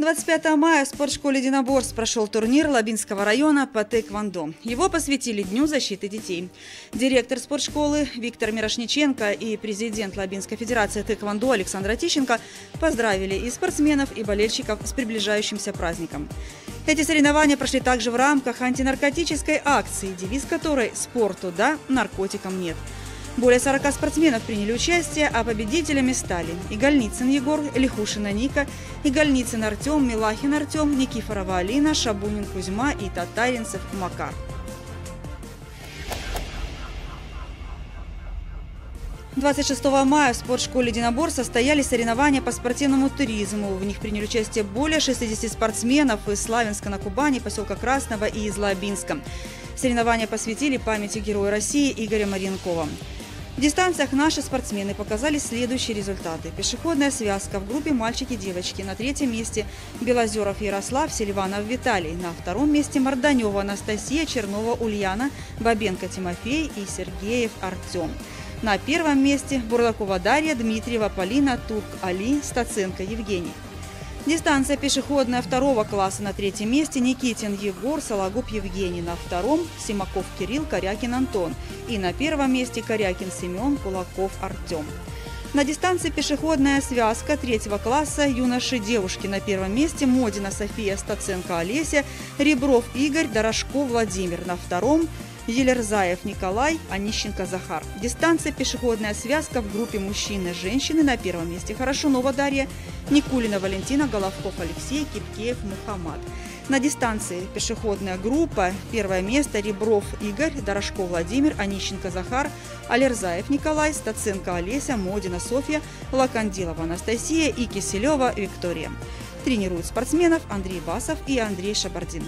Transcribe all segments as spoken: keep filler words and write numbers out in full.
двадцать пятого мая в спортшколе «Единоборств» прошел турнир Лабинского района по тэквондо. Его посвятили Дню защиты детей. Директор спортшколы Виктор Мирошниченко и президент Лабинской федерации тэквондо Александр Тищенко поздравили и спортсменов, и болельщиков с приближающимся праздником. Эти соревнования прошли также в рамках антинаркотической акции, девиз которой «Спорту да, наркотикам нет». Более сорока спортсменов приняли участие, а победителями стали Игольницын Егор, Лихушина Ника, Игольницын Артем, Милахин Артем, Никифорова Алина, Шабунин Кузьма и Татаринцев Макар. двадцать шестого мая в спортшколе «Единоборств» состоялись соревнования по спортивному туризму. В них приняли участие более шестидесяти спортсменов из Славянска на Кубани, поселка Красного и из Лабинска. Соревнования посвятили памяти Героя России Игоря Марьянкова. В дистанциях наши спортсмены показали следующие результаты. Пешеходная связка в группе мальчики-девочки. На третьем месте Белозеров Ярослав, Селиванов Виталий. На втором месте Морданева Анастасия, Чернова Ульяна, Бабенко Тимофей и Сергеев Артем. На первом месте Бурлакова Дарья, Дмитриева Полина, Турк Али, Стаценко Евгений. Дистанция пешеходная второго класса. На третьем месте Никитин Егор, Сологуб Евгений. На втором Симаков Кирилл, Корякин Антон. И на первом месте Корякин Семен, Кулаков Артем. На дистанции пешеходная связка третьего класса юноши девушки. На первом месте Модина София, Стаценко Олеся, Ребров Игорь, Дорошков Владимир. На втором Елерзаев Николай, Онищенко Захар. Дистанция пешеходная связка в группе мужчины и женщины. На первом месте Хорошунова Дарья, Никулина Валентина, Головков Алексей, Кипкеев Мухаммад. На дистанции пешеходная группа. Первое место Ребров Игорь, Дорошков Владимир, Онищенко Захар, Алерзаев Николай, Стаценко Олеся, Модина Софья, Лакандилова Анастасия и Киселева Виктория. Тренируют спортсменов Андрей Басов и Андрей Шабардин.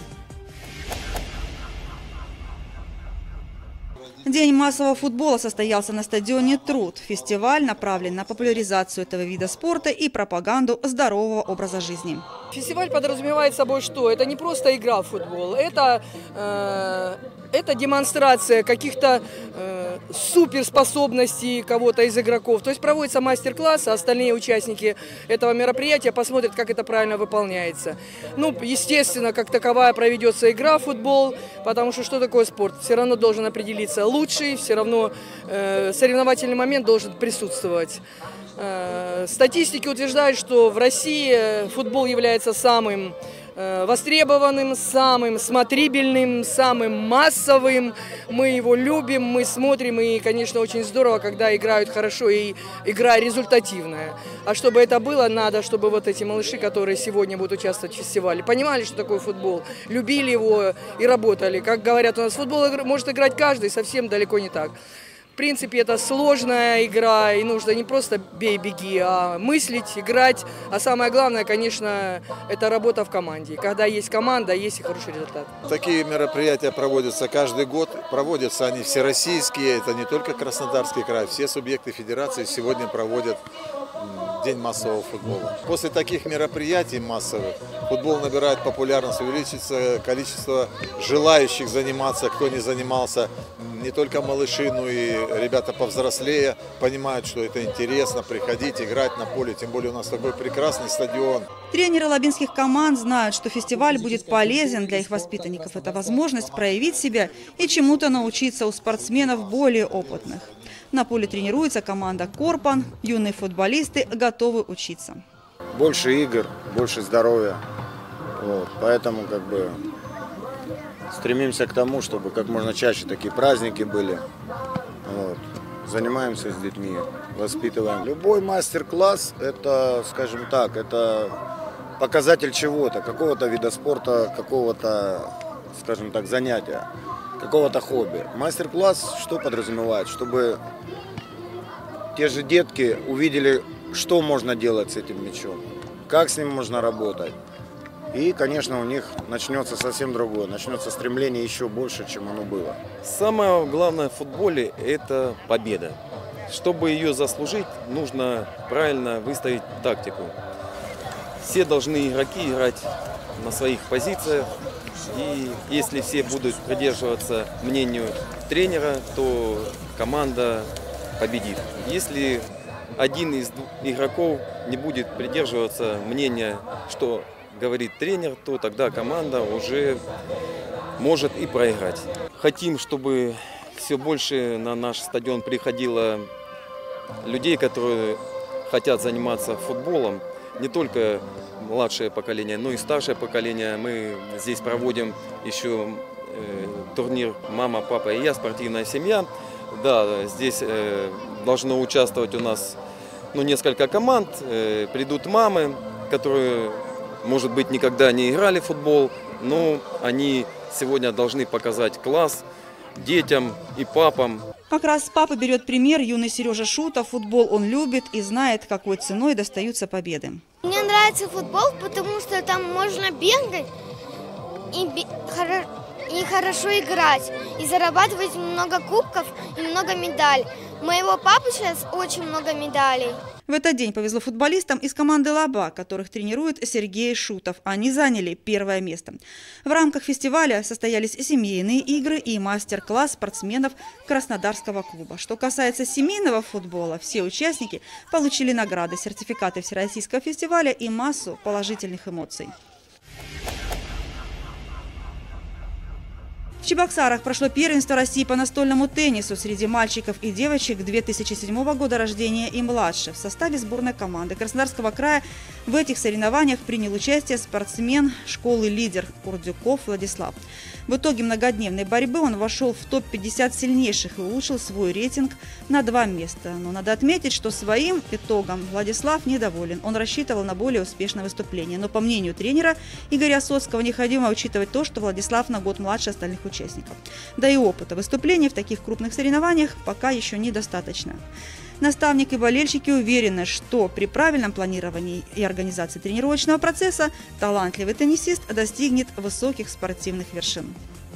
День массового футбола состоялся на стадионе «Труд». Фестиваль направлен на популяризацию этого вида спорта и пропаганду здорового образа жизни. Фестиваль подразумевает собой что? Это не просто игра в футбол, это, э, это демонстрация каких-то э, суперспособностей кого-то из игроков. То есть проводится мастер-класс, а остальные участники этого мероприятия посмотрят, как это правильно выполняется. Ну, естественно, как таковая проведется игра в футбол, потому что что такое спорт? Все равно должен определиться лучший, все равно э, соревновательный момент должен присутствовать. Статистики утверждают, что в России футбол является самым востребованным, самым смотрибельным, самым массовым. Мы его любим, мы смотрим, и, конечно, очень здорово, когда играют хорошо и игра результативная. А чтобы это было, надо, чтобы вот эти малыши, которые сегодня будут участвовать в фестивале, понимали, что такое футбол, любили его и работали. Как говорят у нас, футбол может играть каждый, совсем далеко не так. В принципе, это сложная игра, и нужно не просто бей-беги, а мыслить, играть. А самое главное, конечно, это работа в команде. Когда есть команда, есть и хороший результат. Такие мероприятия проводятся каждый год. Проводятся они всероссийские, это не только Краснодарский край. Все субъекты федерации сегодня проводят День массового футбола. После таких мероприятий массовых футбол набирает популярность, увеличится количество желающих заниматься, кто не занимался. Не только малыши, но и ребята повзрослее понимают, что это интересно, приходить, играть на поле. Тем более у нас такой прекрасный стадион. Тренеры лабинских команд знают, что фестиваль будет полезен для их воспитанников. Это возможность проявить себя и чему-то научиться у спортсменов более опытных. На поле тренируется команда «Корпан». Юные футболисты готовы учиться. Больше игр, больше здоровья. Вот. Поэтому как бы стремимся к тому, чтобы как можно чаще такие праздники были. Вот. Занимаемся с детьми, воспитываем. Любой мастер-класс – это, скажем так, это показатель чего-то, какого-то вида спорта, какого-то, скажем так, занятия, какого-то хобби. Мастер-класс что подразумевает? Чтобы те же детки увидели, что можно делать с этим мячом, как с ним можно работать. И, конечно, у них начнется совсем другое, начнется стремление еще больше, чем оно было. Самое главное в футболе – это победа. Чтобы ее заслужить, нужно правильно выставить тактику. Все должны игроки играть на своих позициях. И если все будут придерживаться мнению тренера, то команда победит. Если один из игроков не будет придерживаться мнения, что говорит тренер, то тогда команда уже может и проиграть. Хотим, чтобы все больше на наш стадион приходило людей, которые хотят заниматься футболом. Не только младшее поколение, но и старшее поколение. Мы здесь проводим еще э, турнир «Мама, папа и я», спортивная семья. Да, здесь э, должно участвовать у нас ну, несколько команд. Э, придут мамы, которые, может быть, никогда не играли в футбол, но они сегодня должны показать класс детям и папам. Как раз с папы берет пример юный Сережа Шутов. Футбол он любит и знает, какой ценой достаются победы. Мне нравится футбол, потому что там можно бегать и, и хорошо играть, и зарабатывать много кубков и много медалей. У моего папы сейчас очень много медалей. В этот день повезло футболистам из команды «Лаба», которых тренирует Сергей Шутов. Они заняли первое место. В рамках фестиваля состоялись семейные игры и мастер-класс спортсменов Краснодарского клуба. Что касается семейного футбола, все участники получили награды, сертификаты Всероссийского фестиваля и массу положительных эмоций. В Чебоксарах прошло первенство России по настольному теннису среди мальчиков и девочек две тысячи седьмого года рождения и младше. В составе сборной команды Краснодарского края в этих соревнованиях принял участие спортсмен школы «Лидер» Курдюков Владислав. В итоге многодневной борьбы он вошел в топ пятьдесят сильнейших и улучшил свой рейтинг на два места. Но надо отметить, что своим итогом Владислав недоволен. Он рассчитывал на более успешное выступление. Но по мнению тренера Игоря Соцкого необходимо учитывать то, что Владислав на год младше остальных участников. Да и опыта выступлений в таких крупных соревнованиях пока еще недостаточно. Наставник и болельщики уверены, что при правильном планировании и организации тренировочного процесса талантливый теннисист достигнет высоких спортивных вершин.